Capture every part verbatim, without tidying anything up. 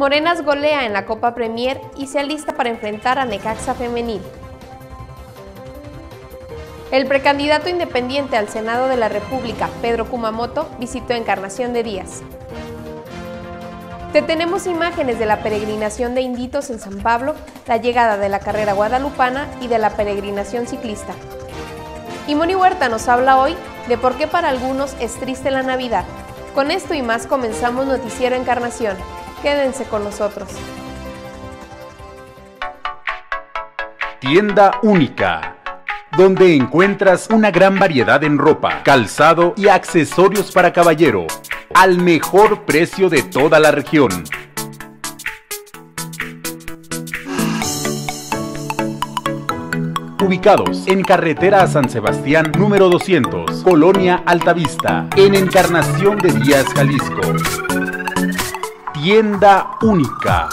Morenas golea en la Copa Premier y se alista para enfrentar a Necaxa Femenil. El precandidato independiente al Senado de la República, Pedro Kumamoto, visitó Encarnación de Díaz. Te tenemos imágenes de la peregrinación de Inditos en San Pablo, la llegada de la carrera guadalupana y de la peregrinación ciclista. Y Moni Huerta nos habla hoy de por qué para algunos es triste la Navidad. Con esto y más comenzamos Noticiero Encarnación. Quédense con nosotros. Tienda única, donde encuentras una gran variedad en ropa, calzado y accesorios para caballero, al mejor precio de toda la región. Ubicados en carretera a San Sebastián número doscientos, Colonia Altavista, en Encarnación de Díaz, Jalisco. Tienda única.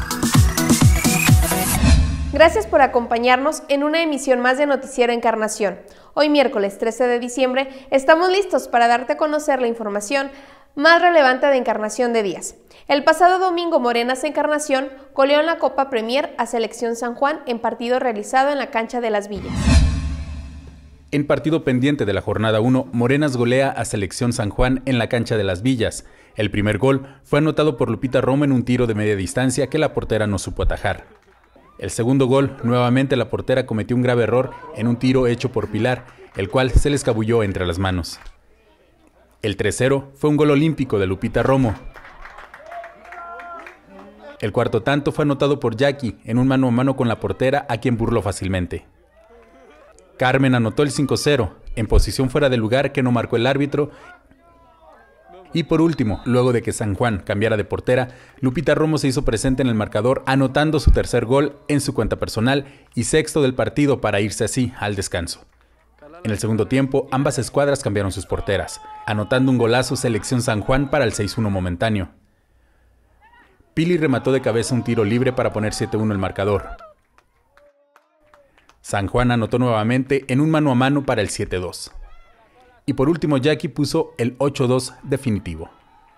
Gracias por acompañarnos en una emisión más de Noticiero Encarnación. Hoy miércoles trece de diciembre estamos listos para darte a conocer la información más relevante de Encarnación de Díaz. El pasado domingo Morenas Encarnación goleó en la Copa Premier a Selección San Juan en partido realizado en la cancha de Las Villas. En partido pendiente de la jornada uno, Morenas golea a Selección San Juan en la cancha de Las Villas. El primer gol fue anotado por Lupita Romo en un tiro de media distancia que la portera no supo atajar. El segundo gol, nuevamente la portera cometió un grave error en un tiro hecho por Pilar, el cual se le escabulló entre las manos. El tres cero fue un gol olímpico de Lupita Romo. El cuarto tanto fue anotado por Jackie en un mano a mano con la portera, a quien burló fácilmente. Carmen anotó el cinco cero, en posición fuera de lugar que no marcó el árbitro. Y por último, luego de que San Juan cambiara de portera, Lupita Romo se hizo presente en el marcador, anotando su tercer gol en su cuenta personal y sexto del partido para irse así al descanso. En el segundo tiempo, ambas escuadras cambiaron sus porteras, anotando un golazo Selección San Juan para el seis uno momentáneo. Pili remató de cabeza un tiro libre para poner siete uno el marcador. San Juan anotó nuevamente en un mano a mano para el siete dos. Y por último, Jackie puso el ocho dos definitivo.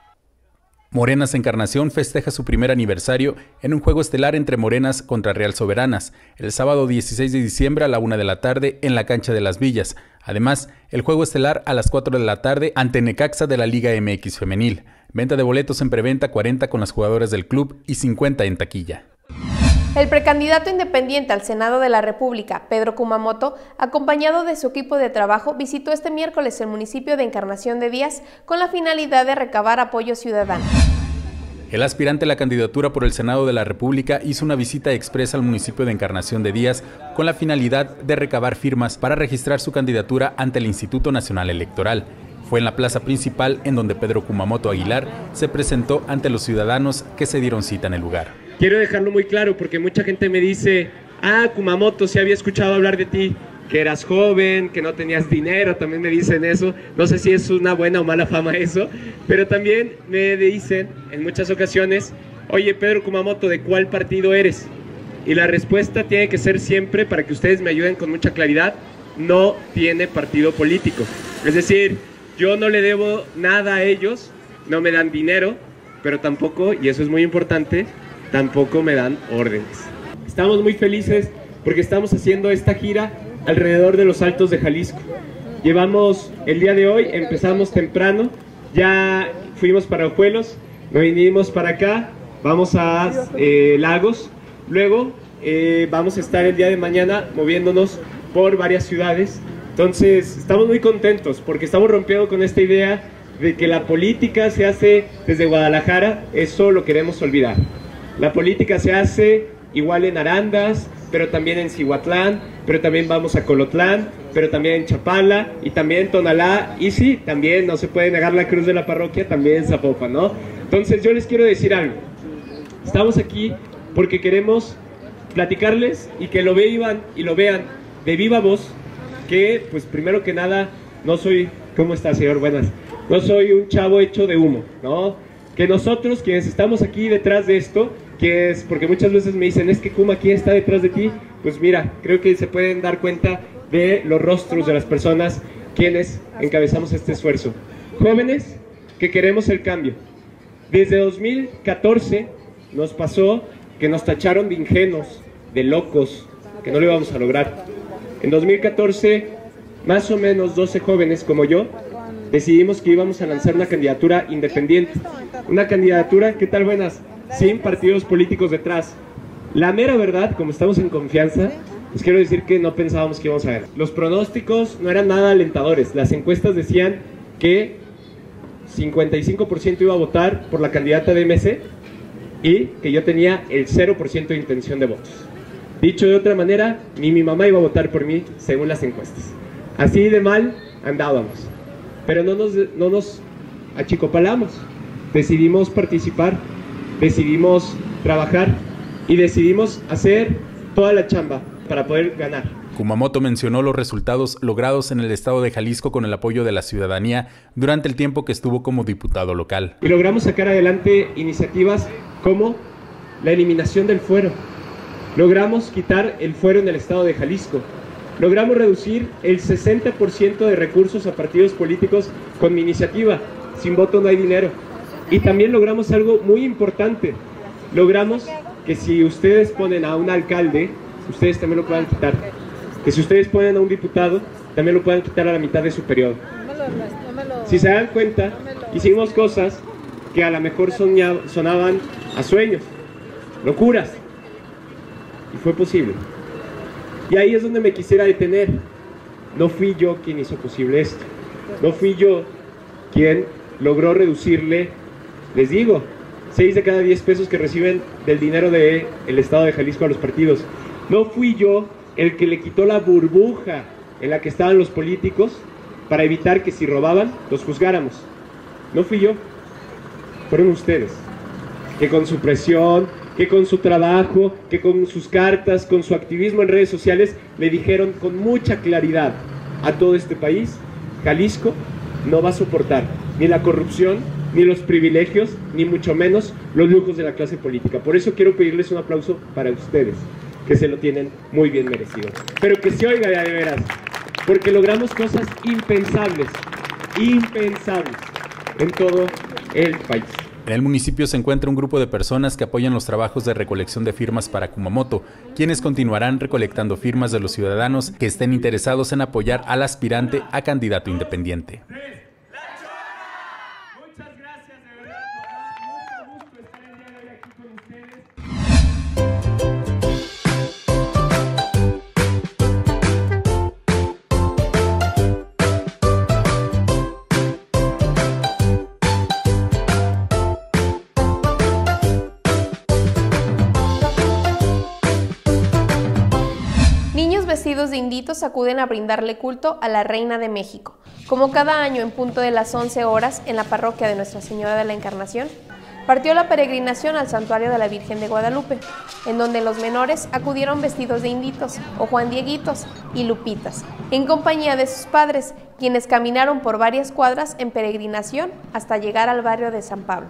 Morenas Encarnación festeja su primer aniversario en un juego estelar entre Morenas contra Real Soberanas, el sábado dieciséis de diciembre a la una de la tarde en la cancha de Las Villas. Además, el juego estelar a las cuatro de la tarde ante Necaxa de la Liga M X Femenil. Venta de boletos en preventa, cuarenta con las jugadoras del club y cincuenta en taquilla. El precandidato independiente al Senado de la República, Pedro Kumamoto, acompañado de su equipo de trabajo, visitó este miércoles el municipio de Encarnación de Díaz con la finalidad de recabar apoyo ciudadano. El aspirante a la candidatura por el Senado de la República hizo una visita expresa al municipio de Encarnación de Díaz con la finalidad de recabar firmas para registrar su candidatura ante el Instituto Nacional Electoral. Fue en la plaza principal en donde Pedro Kumamoto Aguilar se presentó ante los ciudadanos que se dieron cita en el lugar. Quiero dejarlo muy claro porque mucha gente me dice, ah, Kumamoto, sí había escuchado hablar de ti, que eras joven, que no tenías dinero, también me dicen eso. No sé si es una buena o mala fama eso, pero también me dicen en muchas ocasiones, oye, Pedro Kumamoto, ¿de cuál partido eres? Y la respuesta tiene que ser siempre, para que ustedes me ayuden con mucha claridad, no tiene partido político. Es decir, yo no le debo nada a ellos, no me dan dinero, pero tampoco, y eso es muy importante, tampoco me dan órdenes. Estamos muy felices porque estamos haciendo esta gira alrededor de los Altos de Jalisco. Llevamos el día de hoy, empezamos temprano, ya fuimos para Ojuelos, nos vinimos para acá, vamos a eh, Lagos, luego eh, vamos a estar el día de mañana moviéndonos por varias ciudades. Entonces estamos muy contentos porque estamos rompiendo con esta idea de que la política se hace desde Guadalajara. Eso lo queremos olvidar. La política se hace igual en Arandas, pero también en Cihuatlán, pero también vamos a Colotlán, pero también en Chapala y también en Tonalá, y sí, también no se puede negar la cruz de la parroquia, también en Zapopan, ¿no? Entonces yo les quiero decir algo. Estamos aquí porque queremos platicarles y que lo vean y lo vean de viva voz, que pues primero que nada no soy, ¿cómo está, señor? Buenas. No soy un chavo hecho de humo, ¿no? Que nosotros quienes estamos aquí detrás de esto, que es porque muchas veces me dicen, es que Kuma, ¿quién está detrás de ti? Pues mira, creo que se pueden dar cuenta de los rostros de las personas quienes encabezamos este esfuerzo. Jóvenes que queremos el cambio. Desde dos mil catorce nos pasó que nos tacharon de ingenuos, de locos, que no lo íbamos a lograr. En dos mil catorce, más o menos doce jóvenes como yo, decidimos que íbamos a lanzar una candidatura independiente. Una candidatura, ¿qué tal buenas? Sin partidos políticos detrás. La mera verdad, como estamos en confianza, les quiero decir que no pensábamos que íbamos a ganar. Los pronósticos no eran nada alentadores. Las encuestas decían que cincuenta y cinco por ciento iba a votar por la candidata de M C y que yo tenía el cero por ciento de intención de votos. Dicho de otra manera, ni mi mamá iba a votar por mí según las encuestas. Así de mal andábamos. Pero no nos, no nos achicopalamos. Decidimos participar, decidimos trabajar y decidimos hacer toda la chamba para poder ganar. Kumamoto mencionó los resultados logrados en el estado de Jalisco con el apoyo de la ciudadanía durante el tiempo que estuvo como diputado local. Y logramos sacar adelante iniciativas como la eliminación del fuero. Logramos quitar el fuero en el estado de Jalisco. Logramos reducir el sesenta por ciento de recursos a partidos políticos con mi iniciativa. Sin voto no hay dinero. Y también logramos algo muy importante. Logramos que si ustedes ponen a un alcalde, ustedes también lo puedan quitar. Que si ustedes ponen a un diputado, también lo puedan quitar a la mitad de su periodo. Si se dan cuenta, hicimos cosas que a lo mejor sonaban a sueños, locuras. Y fue posible. Y ahí es donde me quisiera detener. No fui yo quien hizo posible esto. No fui yo quien logró reducirle, les digo, seis de cada diez pesos que reciben del dinero del estado de Jalisco a los partidos. No fui yo el que le quitó la burbuja en la que estaban los políticos para evitar que si robaban, los juzgáramos. No fui yo. Fueron ustedes, que con su presión, que con su trabajo, que con sus cartas, con su activismo en redes sociales, le dijeron con mucha claridad a todo este país: Jalisco no va a soportar ni la corrupción, ni los privilegios, ni mucho menos los lujos de la clase política. Por eso quiero pedirles un aplauso para ustedes, que se lo tienen muy bien merecido. Pero que se oiga de veras, porque logramos cosas impensables, impensables en todo el país. En el municipio se encuentra un grupo de personas que apoyan los trabajos de recolección de firmas para Kumamoto, quienes continuarán recolectando firmas de los ciudadanos que estén interesados en apoyar al aspirante a candidato independiente. Muchas gracias, de verdad. Mucho gusto estar el día de hoy aquí con ustedes. Vestidos de inditos acuden a brindarle culto a la Reina de México. Como cada año en punto de las once horas en la parroquia de Nuestra Señora de la Encarnación, partió la peregrinación al santuario de la Virgen de Guadalupe, en donde los menores acudieron vestidos de inditos o Juan Dieguitos y Lupitas, en compañía de sus padres, quienes caminaron por varias cuadras en peregrinación hasta llegar al barrio de San Pablo.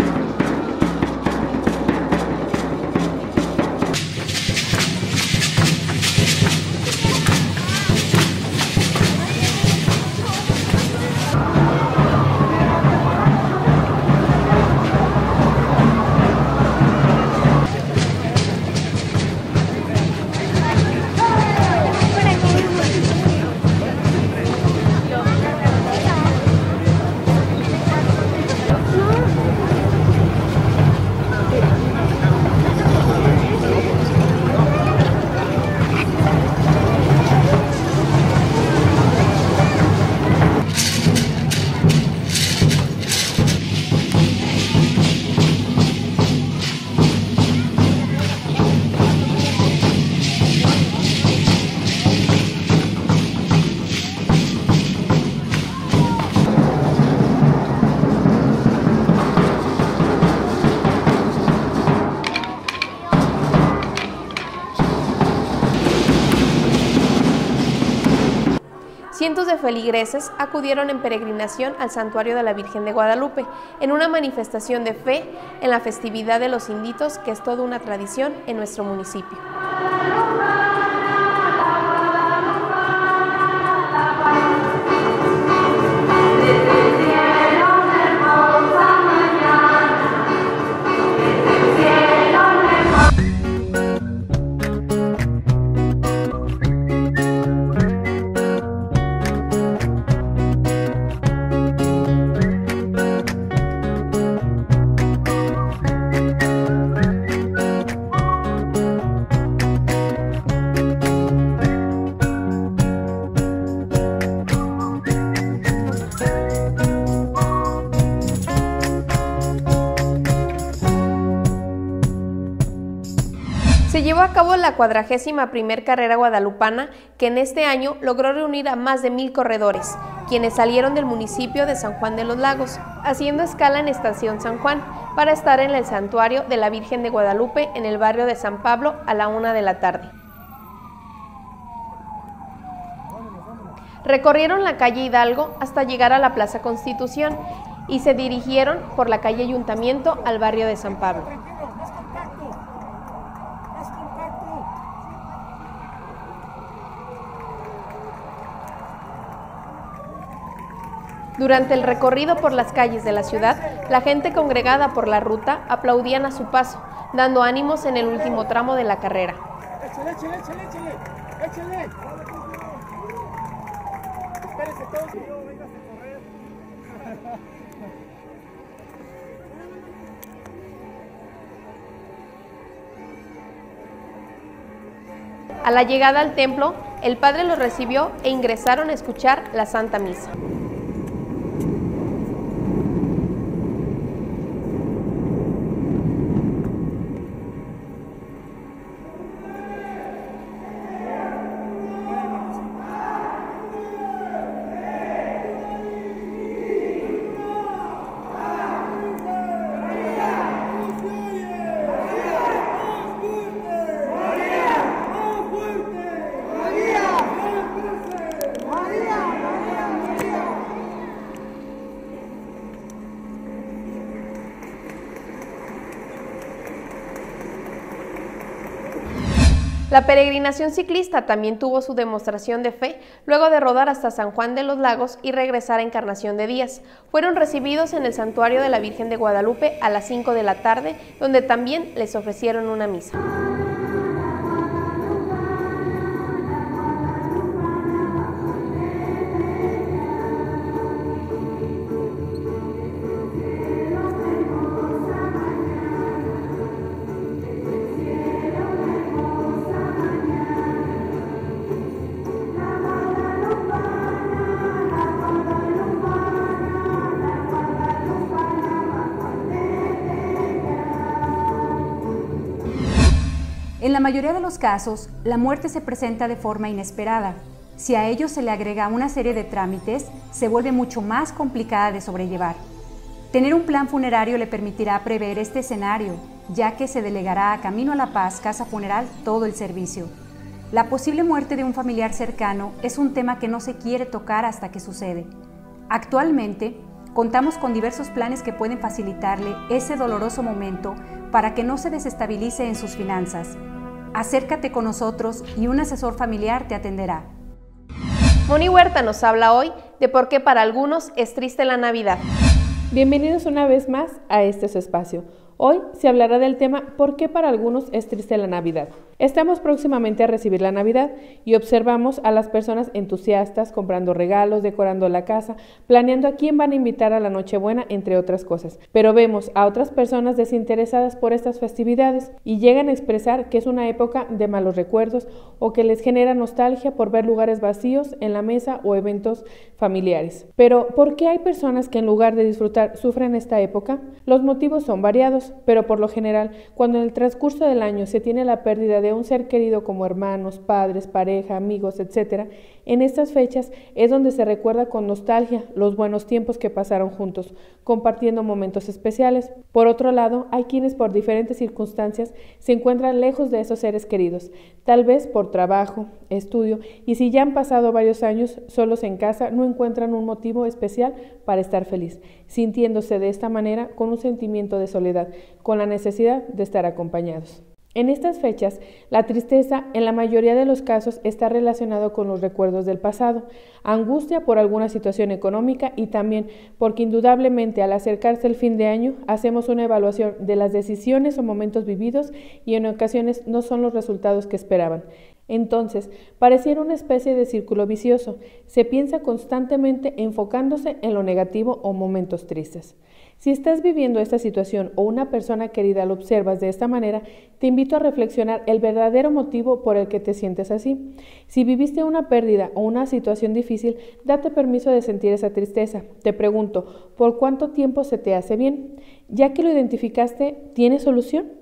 Cientos de feligreses acudieron en peregrinación al santuario de la Virgen de Guadalupe, en una manifestación de fe en la festividad de los inditos, que es toda una tradición en nuestro municipio. Desde el cielo, hermosa mañana, desde el cielo. llevó a cabo la cuadragésima primer carrera guadalupana, que en este año logró reunir a más de mil corredores, quienes salieron del municipio de San Juan de los Lagos, haciendo escala en Estación San Juan, para estar en el santuario de la Virgen de Guadalupe en el barrio de San Pablo a la una de la tarde. Recorrieron la calle Hidalgo hasta llegar a la Plaza Constitución y se dirigieron por la calle Ayuntamiento al barrio de San Pablo. Durante el recorrido por las calles de la ciudad, la gente congregada por la ruta aplaudían a su paso, dando ánimos en el último tramo de la carrera. ¡Échale, échale, échale, échale! ¡Échale! ¡Espérense todos! ¡No vengas a correr! A la llegada al templo, el padre los recibió e ingresaron a escuchar la Santa Misa. La peregrinación ciclista también tuvo su demostración de fe luego de rodar hasta San Juan de los Lagos y regresar a Encarnación de Díaz. Fueron recibidos en el santuario de la Virgen de Guadalupe a las cinco de la tarde, donde también les ofrecieron una misa. En la mayoría de los casos, la muerte se presenta de forma inesperada. Si a ello se le agrega una serie de trámites, se vuelve mucho más complicada de sobrellevar. Tener un plan funerario le permitirá prever este escenario, ya que se delegará a Camino a la Paz Casa Funeral todo el servicio. La posible muerte de un familiar cercano es un tema que no se quiere tocar hasta que sucede. Actualmente, contamos con diversos planes que pueden facilitarle ese doloroso momento para que no se desestabilice en sus finanzas. Acércate con nosotros y un asesor familiar te atenderá. Moni Huerta nos habla hoy de por qué para algunos es triste la Navidad. Bienvenidos una vez más a este su espacio. Hoy se hablará del tema ¿por qué para algunos es triste la Navidad? Estamos próximamente a recibir la Navidad y observamos a las personas entusiastas comprando regalos, decorando la casa, planeando a quién van a invitar a la Nochebuena, entre otras cosas. Pero vemos a otras personas desinteresadas por estas festividades y llegan a expresar que es una época de malos recuerdos o que les genera nostalgia por ver lugares vacíos en la mesa o eventos familiares. Pero ¿por qué hay personas que en lugar de disfrutar sufren esta época? Los motivos son variados, pero por lo general, cuando en el transcurso del año se tiene la pérdida de un ser querido como hermanos, padres, pareja, amigos, etcétera, en estas fechas es donde se recuerda con nostalgia los buenos tiempos que pasaron juntos, compartiendo momentos especiales. Por otro lado, hay quienes por diferentes circunstancias se encuentran lejos de esos seres queridos, tal vez por trabajo, estudio, y si ya han pasado varios años solos en casa, no encuentran un motivo especial para estar feliz, sintiéndose de esta manera con un sentimiento de soledad, con la necesidad de estar acompañados. En estas fechas, la tristeza en la mayoría de los casos está relacionado con los recuerdos del pasado, angustia por alguna situación económica y también porque indudablemente al acercarse el fin de año hacemos una evaluación de las decisiones o momentos vividos y en ocasiones no son los resultados que esperaban. Entonces, pareciera una especie de círculo vicioso. Se piensa constantemente enfocándose en lo negativo o momentos tristes. Si estás viviendo esta situación o una persona querida lo observas de esta manera, te invito a reflexionar el verdadero motivo por el que te sientes así. Si viviste una pérdida o una situación difícil, date permiso de sentir esa tristeza. Te pregunto, ¿por cuánto tiempo se te hace bien? Ya que lo identificaste, ¿tiene solución?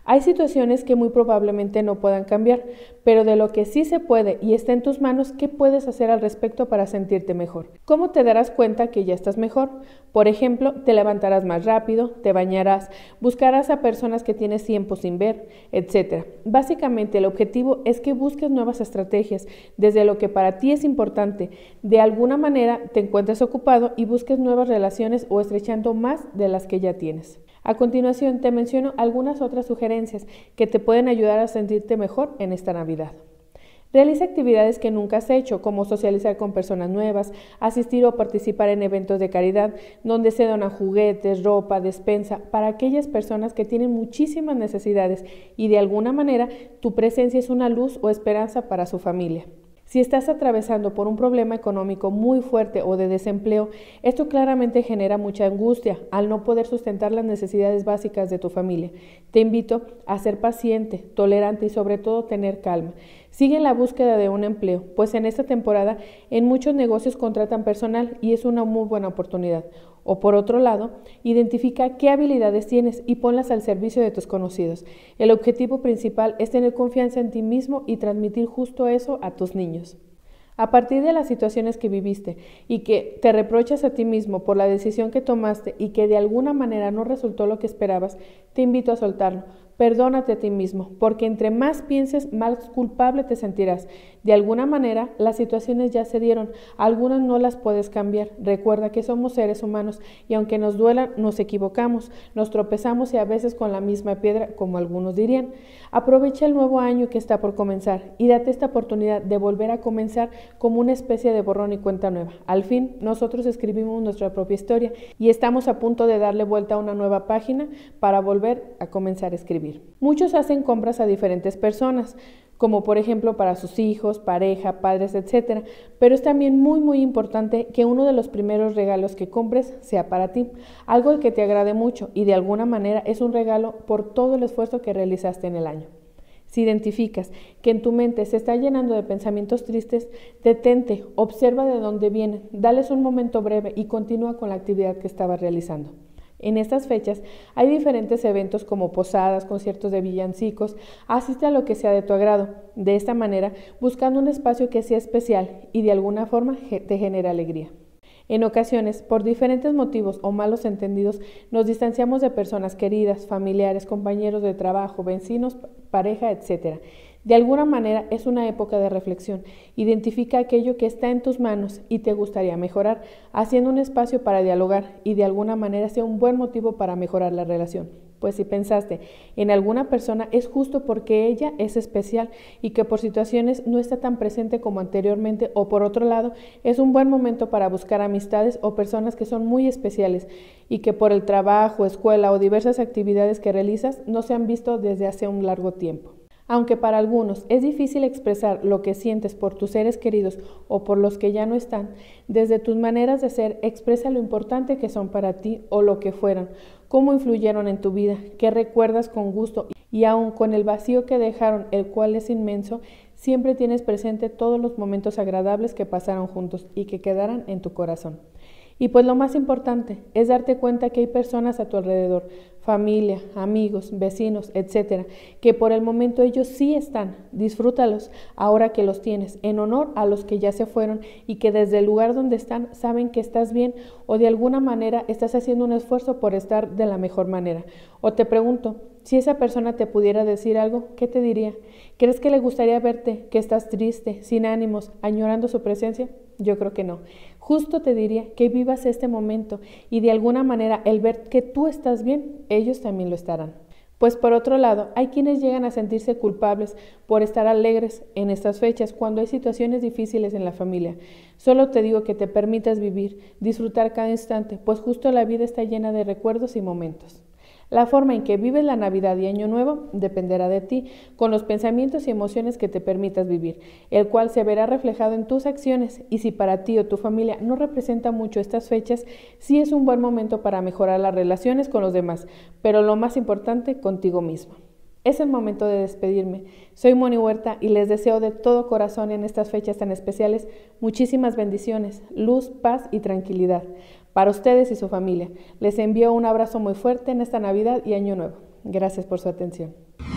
Hay situaciones que muy probablemente no puedan cambiar, pero de lo que sí se puede y está en tus manos, ¿qué puedes hacer al respecto para sentirte mejor? ¿Cómo te darás cuenta que ya estás mejor? Por ejemplo, te levantarás más rápido, te bañarás, buscarás a personas que tienes tiempo sin ver, etcétera. Básicamente, el objetivo es que busques nuevas estrategias desde lo que para ti es importante. De alguna manera te encuentres ocupado y busques nuevas relaciones o estrechando más de las que ya tienes. A continuación te menciono algunas otras sugerencias que te pueden ayudar a sentirte mejor en esta Navidad. Realiza actividades que nunca has hecho, como socializar con personas nuevas, asistir o participar en eventos de caridad, donde se donan juguetes, ropa, despensa, para aquellas personas que tienen muchísimas necesidades y de alguna manera tu presencia es una luz o esperanza para su familia. Si estás atravesando por un problema económico muy fuerte o de desempleo, esto claramente genera mucha angustia al no poder sustentar las necesidades básicas de tu familia. Te invito a ser paciente, tolerante y sobre todo tener calma. Sigue en la búsqueda de un empleo, pues en esta temporada en muchos negocios contratan personal y es una muy buena oportunidad. O por otro lado, identifica qué habilidades tienes y ponlas al servicio de tus conocidos. El objetivo principal es tener confianza en ti mismo y transmitir justo eso a tus niños. A partir de las situaciones que viviste y que te reprochas a ti mismo por la decisión que tomaste y que de alguna manera no resultó lo que esperabas, te invito a soltarlo. Perdónate a ti mismo, porque entre más pienses, más culpable te sentirás. De alguna manera, las situaciones ya se dieron, algunas no las puedes cambiar. Recuerda que somos seres humanos y aunque nos duela, nos equivocamos, nos tropezamos y a veces con la misma piedra, como algunos dirían. Aprovecha el nuevo año que está por comenzar y date esta oportunidad de volver a comenzar como una especie de borrón y cuenta nueva. Al fin, nosotros escribimos nuestra propia historia y estamos a punto de darle vuelta a una nueva página para volver a comenzar a escribir. Muchos hacen compras a diferentes personas, como por ejemplo para sus hijos, pareja, padres, etcétera, pero es también muy muy importante que uno de los primeros regalos que compres sea para ti, algo que te agrade mucho y de alguna manera es un regalo por todo el esfuerzo que realizaste en el año. Si identificas que en tu mente se está llenando de pensamientos tristes, detente, observa de dónde vienen, dales un momento breve y continúa con la actividad que estabas realizando. En estas fechas hay diferentes eventos como posadas, conciertos de villancicos, asiste a lo que sea de tu agrado, de esta manera buscando un espacio que sea especial y de alguna forma te genere alegría. En ocasiones, por diferentes motivos o malos entendidos, nos distanciamos de personas queridas, familiares, compañeros de trabajo, vecinos, pareja, etcétera. De alguna manera es una época de reflexión. Identifica aquello que está en tus manos y te gustaría mejorar, haciendo un espacio para dialogar y de alguna manera sea un buen motivo para mejorar la relación. Pues si pensaste en alguna persona es justo porque ella es especial y que por situaciones no está tan presente como anteriormente, o por otro lado es un buen momento para buscar amistades o personas que son muy especiales y que por el trabajo, escuela o diversas actividades que realizas no se han visto desde hace un largo tiempo. Aunque para algunos es difícil expresar lo que sientes por tus seres queridos o por los que ya no están, desde tus maneras de ser expresa lo importante que son para ti o lo que fueron, cómo influyeron en tu vida, qué recuerdas con gusto y aun con el vacío que dejaron, el cual es inmenso, siempre tienes presente todos los momentos agradables que pasaron juntos y que quedarán en tu corazón. Y pues lo más importante es darte cuenta que hay personas a tu alrededor, familia, amigos, vecinos, etcétera, que por el momento ellos sí están. Disfrútalos ahora que los tienes, en honor a los que ya se fueron y que desde el lugar donde están saben que estás bien o de alguna manera estás haciendo un esfuerzo por estar de la mejor manera. O te pregunto, si esa persona te pudiera decir algo, ¿qué te diría? ¿Crees que le gustaría verte, que estás triste, sin ánimos, añorando su presencia? Yo creo que no. Justo te diría que vivas este momento y de alguna manera el ver que tú estás bien, ellos también lo estarán. Pues por otro lado, hay quienes llegan a sentirse culpables por estar alegres en estas fechas cuando hay situaciones difíciles en la familia. Solo te digo que te permitas vivir, disfrutar cada instante, pues justo la vida está llena de recuerdos y momentos. La forma en que vives la Navidad y Año Nuevo dependerá de ti, con los pensamientos y emociones que te permitas vivir, el cual se verá reflejado en tus acciones, y si para ti o tu familia no representa mucho estas fechas, sí es un buen momento para mejorar las relaciones con los demás, pero lo más importante, contigo mismo. Es el momento de despedirme. Soy Moni Huerta y les deseo de todo corazón en estas fechas tan especiales muchísimas bendiciones, luz, paz y tranquilidad. Para ustedes y su familia, les envío un abrazo muy fuerte en esta Navidad y Año Nuevo. Gracias por su atención.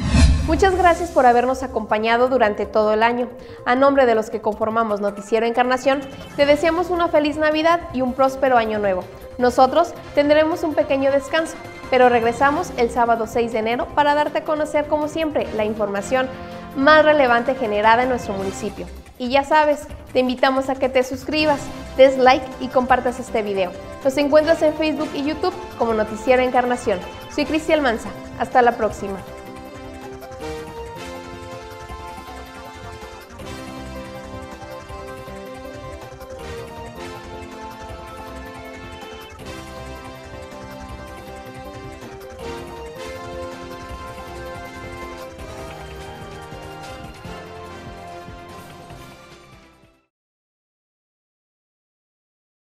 Muchas gracias por habernos acompañado durante todo el año. A nombre de los que conformamos Noticiero Encarnación, te deseamos una feliz Navidad y un próspero año nuevo. Nosotros tendremos un pequeño descanso, pero regresamos el sábado seis de enero para darte a conocer, como siempre, la información más relevante generada en nuestro municipio. Y ya sabes, te invitamos a que te suscribas, des like y compartas este video. Nos encuentras en Facebook y YouTube como Noticiero Encarnación. Soy Cristi Almanza. Hasta la próxima.